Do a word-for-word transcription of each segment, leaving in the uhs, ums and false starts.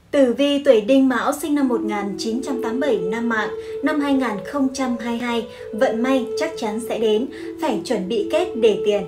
Tử vi tuổi Đinh Mão sinh năm một nghìn chín trăm tám mươi bảy năm Mạng, năm hai nghìn không trăm hai mươi hai, vận may chắc chắn sẽ đến, phải chuẩn bị kết để tiền.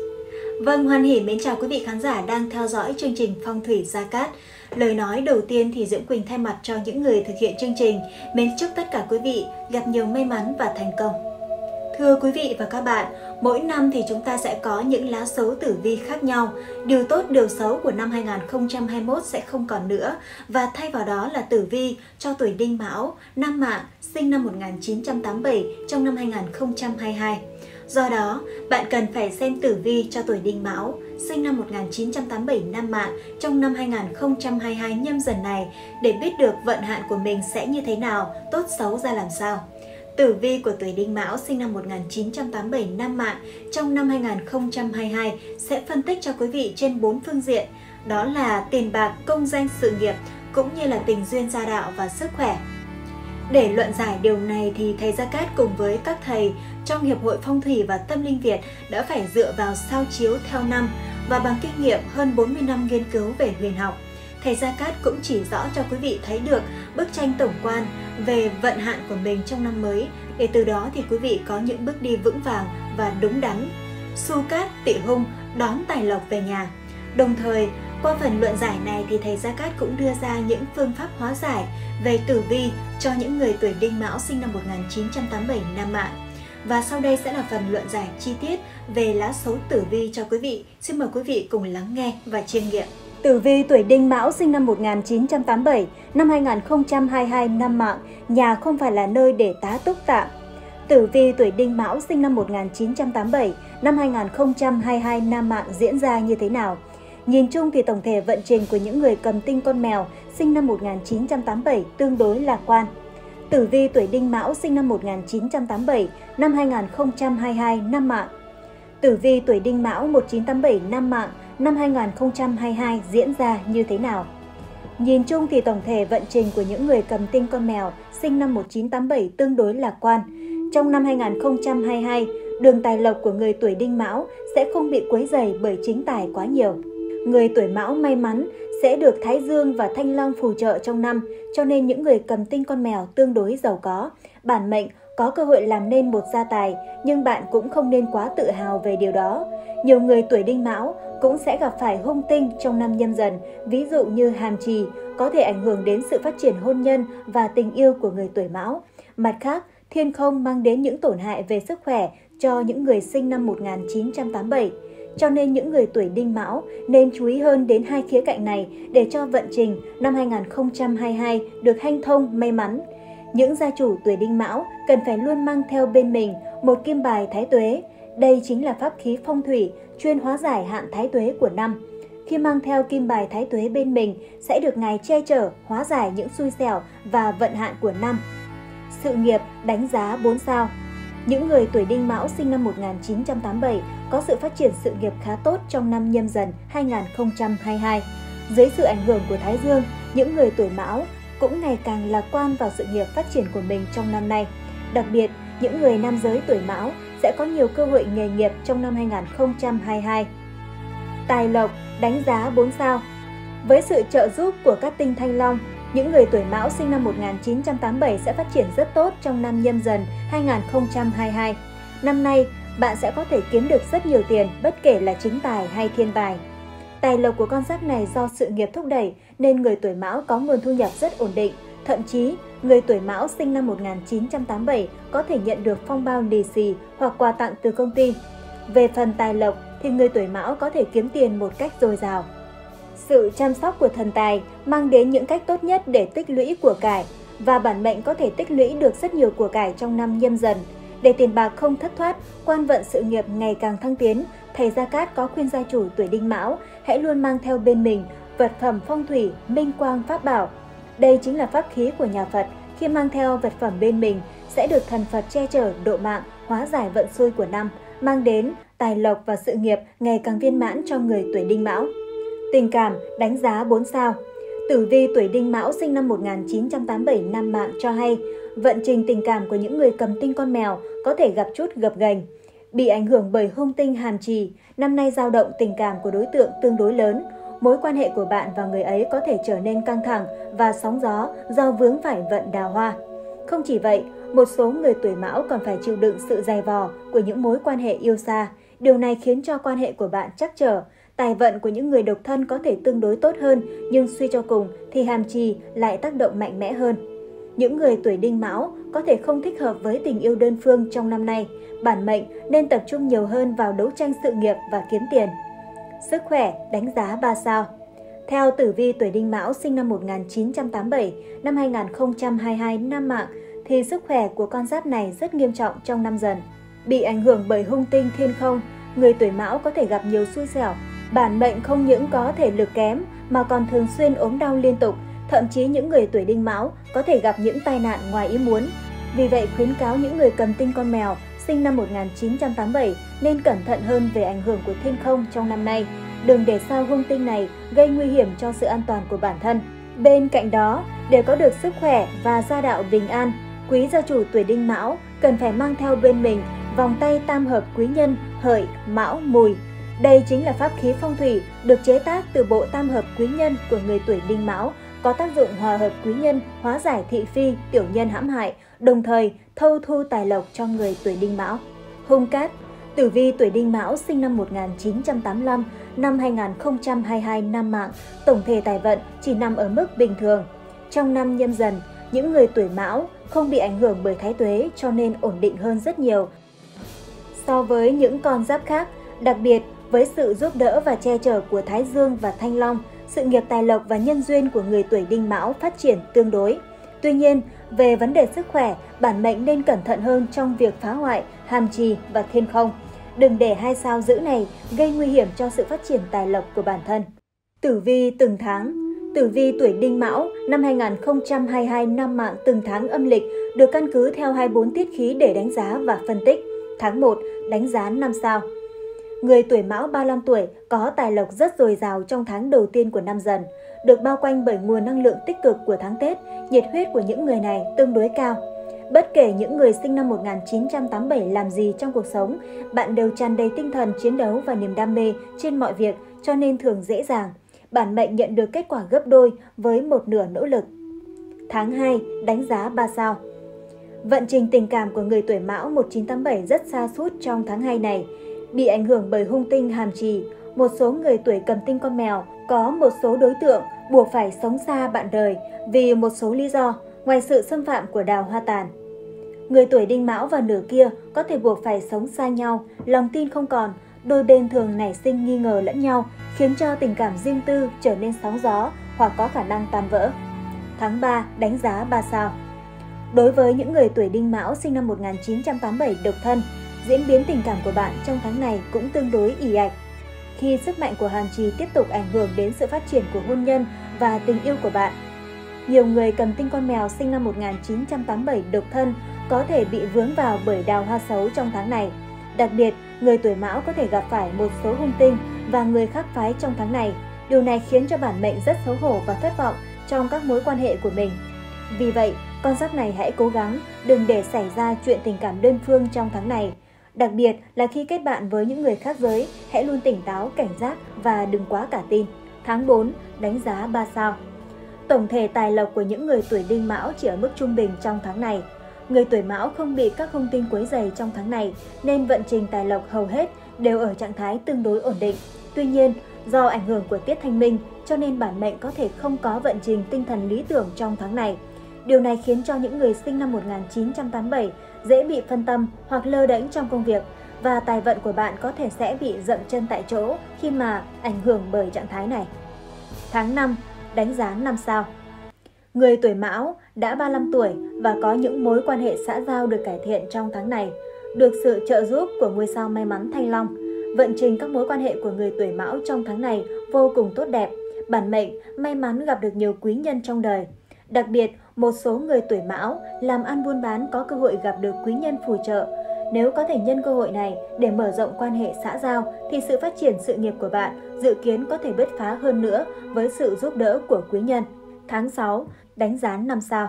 Vâng, hoan hỉ mến chào quý vị khán giả đang theo dõi chương trình Phong thủy Gia Cát. Lời nói đầu tiên thì Diễm Quỳnh thay mặt cho những người thực hiện chương trình, mến chúc tất cả quý vị gặp nhiều may mắn và thành công. Thưa quý vị và các bạn, mỗi năm thì chúng ta sẽ có những lá số tử vi khác nhau. Điều tốt, điều xấu của năm hai nghìn không trăm hai mươi mốt sẽ không còn nữa và thay vào đó là tử vi cho tuổi Đinh Mão, năm Mạng, sinh năm một nghìn chín trăm tám mươi bảy trong năm hai nghìn không trăm hai mươi hai. Do đó, bạn cần phải xem tử vi cho tuổi Đinh Mão, sinh năm một nghìn chín trăm tám mươi bảy năm Mạng trong năm hai nghìn không trăm hai mươi hai Nhâm Dần này để biết được vận hạn của mình sẽ như thế nào, tốt xấu ra làm sao. Tử vi của tuổi Đinh Mão sinh năm một nghìn chín trăm tám mươi bảy năm Mạng trong năm hai nghìn không trăm hai mươi hai sẽ phân tích cho quý vị trên bốn phương diện, đó là tiền bạc, công danh, sự nghiệp cũng như là tình duyên, gia đạo và sức khỏe. Để luận giải điều này thì thầy Gia Cát cùng với các thầy trong Hiệp hội Phong thủy và Tâm linh Việt đã phải dựa vào sao chiếu theo năm và bằng kinh nghiệm hơn bốn mươi năm nghiên cứu về huyền học. Thầy Gia Cát cũng chỉ rõ cho quý vị thấy được bức tranh tổng quan về vận hạn của mình trong năm mới để từ đó thì quý vị có những bước đi vững vàng và đúng đắn. Xu cát tỵ hung, đón tài lộc về nhà. Đồng thời, qua phần luận giải này thì thầy Gia Cát cũng đưa ra những phương pháp hóa giải về tử vi cho những người tuổi Đinh Mão sinh năm một nghìn chín trăm tám mươi bảy năm Mạng. Và sau đây sẽ là phần luận giải chi tiết về lá số tử vi cho quý vị. Xin mời quý vị cùng lắng nghe và chiêm nghiệm. Tử vi tuổi Đinh Mão sinh năm một nghìn chín trăm tám mươi bảy, năm hai nghìn không trăm hai mươi hai năm Mạng, nhà không phải là nơi để tá túc tạm. Tử vi tuổi Đinh Mão sinh năm một nghìn chín trăm tám mươi bảy, năm hai nghìn không trăm hai mươi hai năm Mạng diễn ra như thế nào? Nhìn chung thì tổng thể vận trình của những người cầm tinh con mèo sinh năm một nghìn chín trăm tám mươi bảy tương đối lạc quan. Tử vi tuổi Đinh Mão sinh năm một nghìn chín trăm tám mươi bảy, năm hai nghìn không trăm hai mươi hai năm Mạng. Tử vi tuổi Đinh Mão một nghìn chín trăm tám mươi bảy năm Mạng năm hai nghìn không trăm hai mươi hai diễn ra như thế nào? Nhìn chung thì tổng thể vận trình của những người cầm tinh con mèo sinh năm một nghìn chín trăm tám mươi bảy tương đối lạc quan. Trong năm hai nghìn không trăm hai mươi hai, đường tài lộc của người tuổi Đinh Mão sẽ không bị quấy rầy bởi chính tài quá nhiều. Người tuổi Mão may mắn sẽ được Thái Dương và Thanh Long phù trợ trong năm, cho nên những người cầm tinh con mèo tương đối giàu có. Bản mệnh có cơ hội làm nên một gia tài, nhưng bạn cũng không nên quá tự hào về điều đó. Nhiều người tuổi Đinh Mão cũng sẽ gặp phải hung tinh trong năm Nhâm Dần, ví dụ như hàm trì, có thể ảnh hưởng đến sự phát triển hôn nhân và tình yêu của người tuổi Mão. Mặt khác, thiên không mang đến những tổn hại về sức khỏe cho những người sinh năm một nghìn chín trăm tám mươi bảy. Cho nên những người tuổi Đinh Mão nên chú ý hơn đến hai khía cạnh này để cho vận trình năm hai nghìn không trăm hai mươi hai được hanh thông, may mắn. Những gia chủ tuổi Đinh Mão cần phải luôn mang theo bên mình một kim bài thái tuế. Đây chính là pháp khí phong thủy chuyên hóa giải hạn thái tuế của năm. Khi mang theo kim bài thái tuế bên mình sẽ được Ngài che chở, hóa giải những xui xẻo và vận hạn của năm. Sự nghiệp đánh giá bốn sao. Những người tuổi Đinh Mão sinh năm một nghìn chín trăm tám mươi bảy có sự phát triển sự nghiệp khá tốt trong năm Nhâm Dần hai nghìn không trăm hai mươi hai. Dưới sự ảnh hưởng của Thái Dương, những người tuổi Mão cũng ngày càng lạc quan vào sự nghiệp phát triển của mình trong năm nay. Đặc biệt, những người nam giới tuổi Mão sẽ có nhiều cơ hội nghề nghiệp trong năm hai nghìn không trăm hai mươi hai. Tài lộc đánh giá bốn sao. Với sự trợ giúp của các tinh Thanh Long, những người tuổi Mão sinh năm một nghìn chín trăm tám mươi bảy sẽ phát triển rất tốt trong năm Nhâm Dần hai nghìn không trăm hai mươi hai. Năm nay, bạn sẽ có thể kiếm được rất nhiều tiền, bất kể là chính tài hay thiên tài. Tài lộc của con giáp này do sự nghiệp thúc đẩy nên người tuổi Mão có nguồn thu nhập rất ổn định. Thậm chí, người tuổi Mão sinh năm một nghìn chín trăm tám mươi bảy có thể nhận được phong bao lì xì hoặc quà tặng từ công ty. Về phần tài lộc thì người tuổi Mão có thể kiếm tiền một cách dồi dào. Sự chăm sóc của thần tài mang đến những cách tốt nhất để tích lũy của cải và bản mệnh có thể tích lũy được rất nhiều của cải trong năm Nhâm Dần. Để tiền bạc không thất thoát, quan vận sự nghiệp ngày càng thăng tiến, thầy Gia Cát có khuyên gia chủ tuổi Đinh Mão hãy luôn mang theo bên mình vật phẩm phong thủy, minh quang pháp bảo. Đây chính là pháp khí của nhà Phật, khi mang theo vật phẩm bên mình sẽ được thần Phật che chở, độ mạng, hóa giải vận xui của năm, mang đến tài lộc và sự nghiệp ngày càng viên mãn cho người tuổi Đinh Mão. Tình cảm đánh giá bốn sao. Tử vi tuổi Đinh Mão sinh năm một nghìn chín trăm tám mươi bảy năm Mạng cho hay, vận trình tình cảm của những người cầm tinh con mèo có thể gặp chút gập ghềnh. Bị ảnh hưởng bởi hung tinh hàm trì, năm nay dao động tình cảm của đối tượng tương đối lớn. mối quan hệ của bạn và người ấy có thể trở nên căng thẳng và sóng gió do vướng phải vận đào hoa. Không chỉ vậy, một số người tuổi Mão còn phải chịu đựng sự dày vò của những mối quan hệ yêu xa. Điều này khiến cho quan hệ của bạn trắc trở. Tài vận của những người độc thân có thể tương đối tốt hơn, nhưng suy cho cùng thì hàm trì lại tác động mạnh mẽ hơn. Những người tuổi Đinh Mão có thể không thích hợp với tình yêu đơn phương trong năm nay. Bản mệnh nên tập trung nhiều hơn vào đấu tranh sự nghiệp và kiếm tiền. Sức khỏe đánh giá ba sao. Theo tử vi tuổi Đinh Mão sinh năm một nghìn chín trăm tám mươi bảy, năm hai nghìn không trăm hai mươi hai nam mạng, thì sức khỏe của con giáp này rất nghiêm trọng trong năm Dần. Bị ảnh hưởng bởi hung tinh thiên không, người tuổi Mão có thể gặp nhiều xui xẻo. Bản mệnh không những có thể lực kém mà còn thường xuyên ốm đau liên tục. Thậm chí những người tuổi Đinh Mão có thể gặp những tai nạn ngoài ý muốn. Vì vậy khuyến cáo những người cầm tinh con mèo sinh năm một nghìn chín trăm tám mươi bảy nên cẩn thận hơn về ảnh hưởng của thiên không trong năm nay. Đừng để sao hung tinh này gây nguy hiểm cho sự an toàn của bản thân. Bên cạnh đó, để có được sức khỏe và gia đạo bình an, quý gia chủ tuổi Đinh Mão cần phải mang theo bên mình vòng tay tam hợp quý nhân Hợi, Mão, Mùi. Đây chính là pháp khí phong thủy được chế tác từ bộ tam hợp quý nhân của người tuổi Đinh Mão, có tác dụng hòa hợp quý nhân, hóa giải thị phi, tiểu nhân hãm hại, đồng thời thâu thu tài lộc cho người tuổi Đinh Mão. Hung cát. Tử vi tuổi Đinh Mão sinh năm một nghìn chín trăm tám mươi lăm, năm hai nghìn không trăm hai mươi hai nam mạng, tổng thể tài vận chỉ nằm ở mức bình thường. Trong năm Nhâm Dần, những người tuổi Mão không bị ảnh hưởng bởi thái tuế cho nên ổn định hơn rất nhiều so với những con giáp khác. Đặc biệt, với sự giúp đỡ và che chở của Thái Dương và Thanh Long, sự nghiệp tài lộc và nhân duyên của người tuổi Đinh Mão phát triển tương đối. Tuy nhiên, về vấn đề sức khỏe, bản mệnh nên cẩn thận hơn trong việc phá hoại, hàm trì và thiên không. Đừng để hai sao dữ này gây nguy hiểm cho sự phát triển tài lộc của bản thân. Tử vi từng tháng. Tử vi tuổi Đinh Mão năm hai nghìn không trăm hai mươi hai năm mạng từng tháng âm lịch được căn cứ theo hai mươi bốn tiết khí để đánh giá và phân tích. Tháng một, đánh giá năm sao. Người tuổi Mão ba mươi lăm tuổi có tài lộc rất dồi dào trong tháng đầu tiên của năm Dần, được bao quanh bởi nguồn năng lượng tích cực của tháng Tết, nhiệt huyết của những người này tương đối cao. Bất kể những người sinh năm một nghìn chín trăm tám mươi bảy làm gì trong cuộc sống, bạn đều tràn đầy tinh thần chiến đấu và niềm đam mê trên mọi việc, cho nên thường dễ dàng. Bản mệnh nhận được kết quả gấp đôi với một nửa nỗ lực. Tháng hai, đánh giá ba sao. Vận trình tình cảm của người tuổi Mão một nghìn chín trăm tám mươi bảy rất sa sút trong tháng hai này. Bị ảnh hưởng bởi hung tinh hàm trì, một số người tuổi cầm tinh con mèo có một số đối tượng buộc phải sống xa bạn đời vì một số lý do ngoài sự xâm phạm của đào hoa tàn. Người tuổi Đinh Mão và nửa kia có thể buộc phải sống xa nhau, lòng tin không còn, đôi bên thường nảy sinh nghi ngờ lẫn nhau, khiến cho tình cảm riêng tư trở nên sóng gió hoặc có khả năng tan vỡ. Tháng ba, đánh giá ba sao. Đối với những người tuổi Đinh Mão sinh năm một nghìn chín trăm tám mươi bảy độc thân, diễn biến tình cảm của bạn trong tháng này cũng tương đối ì ạch. Khi sức mạnh của hàm trì tiếp tục ảnh hưởng đến sự phát triển của hôn nhân và tình yêu của bạn. Nhiều người cầm tinh con mèo sinh năm một nghìn chín trăm tám mươi bảy độc thân có thể bị vướng vào bởi đào hoa xấu trong tháng này. Đặc biệt, người tuổi Mão có thể gặp phải một số hung tinh và người khác phái trong tháng này. Điều này khiến cho bản mệnh rất xấu hổ và thất vọng trong các mối quan hệ của mình. Vì vậy, con giáp này hãy cố gắng đừng để xảy ra chuyện tình cảm đơn phương trong tháng này. Đặc biệt là khi kết bạn với những người khác giới, hãy luôn tỉnh táo, cảnh giác và đừng quá cả tin. Tháng bốn, đánh giá ba sao. Tổng thể tài lộc của những người tuổi Đinh Mão chỉ ở mức trung bình trong tháng này. Người tuổi Mão không bị các hung tinh quấy rầy trong tháng này nên vận trình tài lộc hầu hết đều ở trạng thái tương đối ổn định. Tuy nhiên, do ảnh hưởng của tiết thanh minh cho nên bản mệnh có thể không có vận trình tinh thần lý tưởng trong tháng này. Điều này khiến cho những người sinh năm một nghìn chín trăm tám mươi bảy dễ bị phân tâm hoặc lơ đễnh trong công việc và tài vận của bạn có thể sẽ bị dậm chân tại chỗ khi mà ảnh hưởng bởi trạng thái này. Tháng năm, đánh giá năm sao. Người tuổi Mão đã ba mươi lăm tuổi và có những mối quan hệ xã giao được cải thiện trong tháng này, được sự trợ giúp của ngôi sao may mắn Thanh Long. Vận trình các mối quan hệ của người tuổi Mão trong tháng này vô cùng tốt đẹp. Bản mệnh may mắn gặp được nhiều quý nhân trong đời. Đặc biệt, một số người tuổi Mão làm ăn buôn bán có cơ hội gặp được quý nhân phù trợ. Nếu có thể nhân cơ hội này để mở rộng quan hệ xã giao thì sự phát triển sự nghiệp của bạn dự kiến có thể bứt phá hơn nữa với sự giúp đỡ của quý nhân. Tháng sáu, đánh giá năm sao.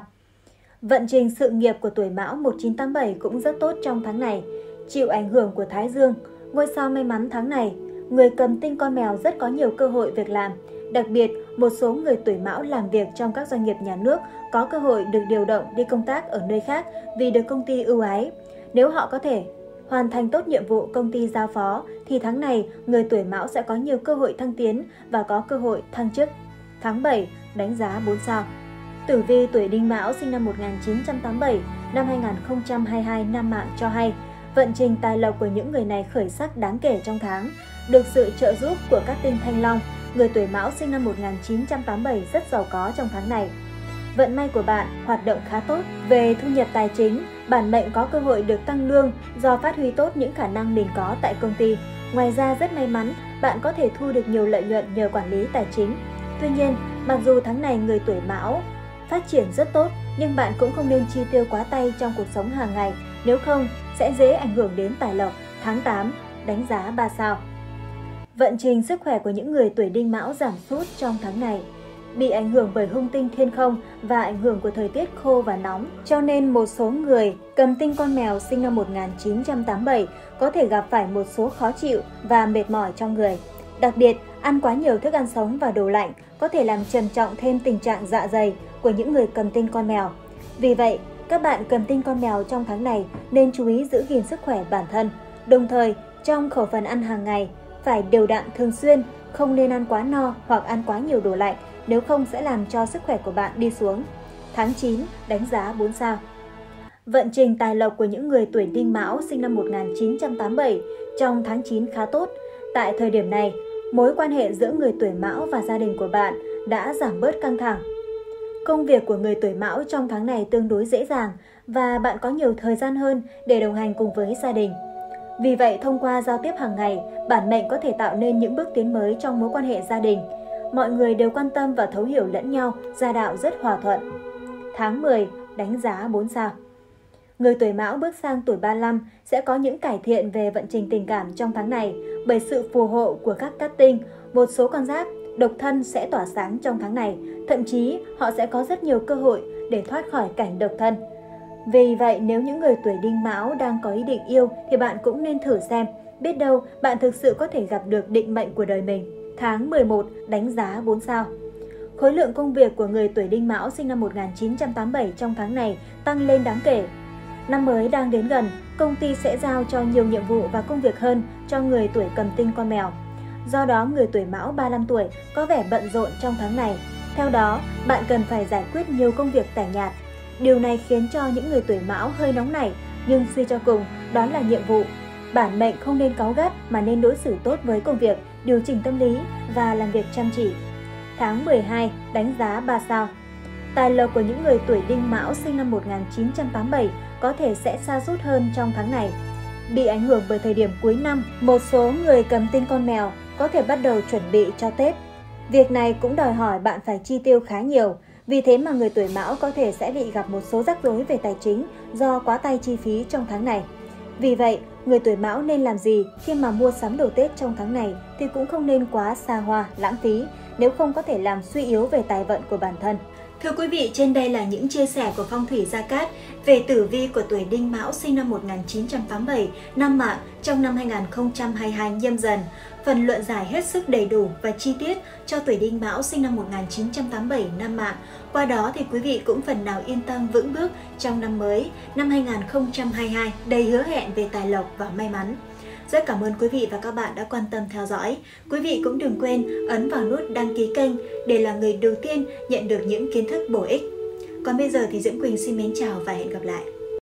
Vận trình sự nghiệp của tuổi Mão một nghìn chín trăm tám mươi bảy cũng rất tốt trong tháng này. Chịu ảnh hưởng của Thái Dương, ngôi sao may mắn tháng này, người cầm tinh con mèo rất có nhiều cơ hội việc làm. Đặc biệt, một số người tuổi Mão làm việc trong các doanh nghiệp nhà nước có cơ hội được điều động đi công tác ở nơi khác vì được công ty ưu ái. Nếu họ có thể hoàn thành tốt nhiệm vụ công ty giao phó, thì tháng này người tuổi Mão sẽ có nhiều cơ hội thăng tiến và có cơ hội thăng chức. Tháng bảy, đánh giá bốn sao. Tử vi tuổi Đinh Mão sinh năm một nghìn chín trăm tám mươi bảy, năm hai nghìn không trăm hai mươi hai nam mạng cho hay, vận trình tài lộc của những người này khởi sắc đáng kể trong tháng. Được sự trợ giúp của các tinh thanh long, người tuổi Mão sinh năm một nghìn chín trăm tám mươi bảy rất giàu có trong tháng này. Vận may của bạn hoạt động khá tốt. Về thu nhập tài chính, bản mệnh có cơ hội được tăng lương do phát huy tốt những khả năng mình có tại công ty. Ngoài ra rất may mắn, bạn có thể thu được nhiều lợi nhuận nhờ quản lý tài chính. Tuy nhiên, mặc dù tháng này người tuổi Mão phát triển rất tốt, nhưng bạn cũng không nên chi tiêu quá tay trong cuộc sống hàng ngày, nếu không sẽ dễ ảnh hưởng đến tài lộc. Tháng tám, đánh giá ba sao. Vận trình sức khỏe của những người tuổi Đinh Mão giảm sút trong tháng này. Bị ảnh hưởng bởi hung tinh thiên không và ảnh hưởng của thời tiết khô và nóng, cho nên một số người cầm tinh con mèo sinh năm một nghìn chín trăm tám mươi bảy có thể gặp phải một số khó chịu và mệt mỏi trong người. Đặc biệt, ăn quá nhiều thức ăn sống và đồ lạnh có thể làm trầm trọng thêm tình trạng dạ dày của những người cầm tinh con mèo. Vì vậy, các bạn cầm tinh con mèo trong tháng này nên chú ý giữ gìn sức khỏe bản thân. Đồng thời, trong khẩu phần ăn hàng ngày, phải đều đặn thường xuyên, không nên ăn quá no hoặc ăn quá nhiều đồ lạnh, nếu không sẽ làm cho sức khỏe của bạn đi xuống. Tháng chín, đánh giá bốn sao. Vận trình tài lộc của những người tuổi Đinh Mão sinh năm một nghìn chín trăm tám mươi bảy trong tháng chín khá tốt. Tại thời điểm này, mối quan hệ giữa người tuổi Mão và gia đình của bạn đã giảm bớt căng thẳng. Công việc của người tuổi Mão trong tháng này tương đối dễ dàng và bạn có nhiều thời gian hơn để đồng hành cùng với gia đình. Vì vậy, thông qua giao tiếp hàng ngày, bản mệnh có thể tạo nên những bước tiến mới trong mối quan hệ gia đình. Mọi người đều quan tâm và thấu hiểu lẫn nhau, gia đạo rất hòa thuận. Tháng mười, đánh giá bốn sao. Người tuổi Mão bước sang tuổi ba mươi lăm sẽ có những cải thiện về vận trình tình cảm trong tháng này bởi sự phù hộ của các cát tinh. Một số con giáp độc thân sẽ tỏa sáng trong tháng này, thậm chí họ sẽ có rất nhiều cơ hội để thoát khỏi cảnh độc thân. Vì vậy, nếu những người tuổi Đinh Mão đang có ý định yêu thì bạn cũng nên thử xem, biết đâu bạn thực sự có thể gặp được định mệnh của đời mình. Tháng mười một, đánh giá bốn sao. Khối lượng công việc của người tuổi Đinh Mão sinh năm một nghìn chín trăm tám mươi bảy trong tháng này tăng lên đáng kể. Năm mới đang đến gần, công ty sẽ giao cho nhiều nhiệm vụ và công việc hơn cho người tuổi cầm tinh con mèo. Do đó, người tuổi Mão ba mươi lăm tuổi có vẻ bận rộn trong tháng này. Theo đó, bạn cần phải giải quyết nhiều công việc tẻ nhạt. Điều này khiến cho những người tuổi Mão hơi nóng nảy, nhưng suy cho cùng, đó là nhiệm vụ. Bản mệnh không nên cáu gắt mà nên đối xử tốt với công việc, điều chỉnh tâm lý và làm việc chăm chỉ. Tháng mười hai, đánh giá ba sao. Tài lộc của những người tuổi Đinh Mão sinh năm một nghìn chín trăm tám mươi bảy có thể sẽ sa sút hơn trong tháng này. Bị ảnh hưởng bởi thời điểm cuối năm, một số người cầm tinh con mèo có thể bắt đầu chuẩn bị cho Tết. Việc này cũng đòi hỏi bạn phải chi tiêu khá nhiều. Vì thế mà người tuổi Mão có thể sẽ bị gặp một số rắc rối về tài chính do quá tay chi phí trong tháng này. Vì vậy, người tuổi Mão nên làm gì khi mà mua sắm đồ Tết trong tháng này thì cũng không nên quá xa hoa, lãng phí, nếu không có thể làm suy yếu về tài vận của bản thân. Thưa quý vị, trên đây là những chia sẻ của Phong thủy Gia Cát về tử vi của tuổi Đinh Mão sinh năm một nghìn chín trăm tám mươi bảy, năm Mão trong năm hai nghìn không trăm hai mươi hai Nhâm Dần. Phần luận giải hết sức đầy đủ và chi tiết cho tuổi Đinh Mão sinh năm một nghìn chín trăm tám mươi bảy, năm Mão. Qua đó thì quý vị cũng phần nào yên tâm vững bước trong năm mới, năm hai nghìn không trăm hai mươi hai đầy hứa hẹn về tài lộc và may mắn. Rất cảm ơn quý vị và các bạn đã quan tâm theo dõi. Quý vị cũng đừng quên ấn vào nút đăng ký kênh để là người đầu tiên nhận được những kiến thức bổ ích. Còn bây giờ thì Diễm Quỳnh xin mến chào và hẹn gặp lại.